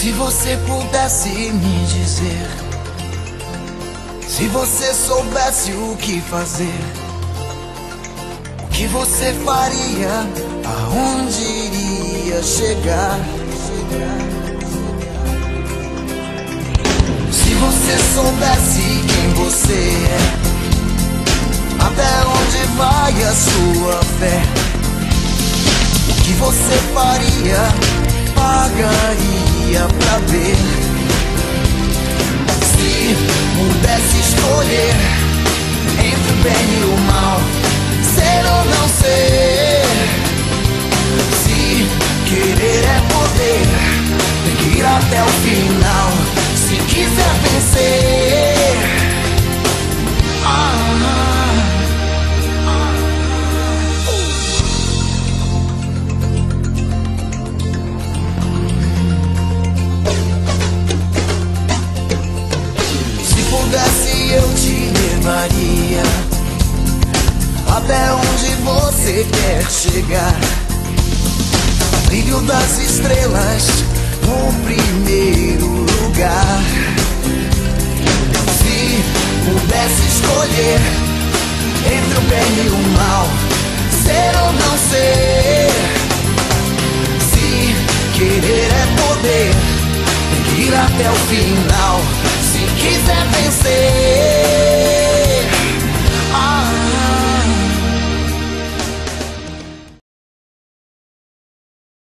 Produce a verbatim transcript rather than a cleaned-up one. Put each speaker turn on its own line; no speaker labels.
Se você pudesse me dizer, se você soubesse o que fazer, o que você faria, aonde iria chegar? Se você soubesse quem você é, até onde vai a sua fé, o que você faria, pagaria pra ver. Se pudesse escolher entre o bem e o mal, ser ou não ser, se querer é poder, tem que ir até o final. Se quiser vencer, ah, eu te levaria até onde você quer chegar. Brilho das estrelas no primeiro lugar. Se pudesse escolher entre o bem e o mal, ser ou não ser, se querer é poder, tem que ir até o final. Se quiser vencer,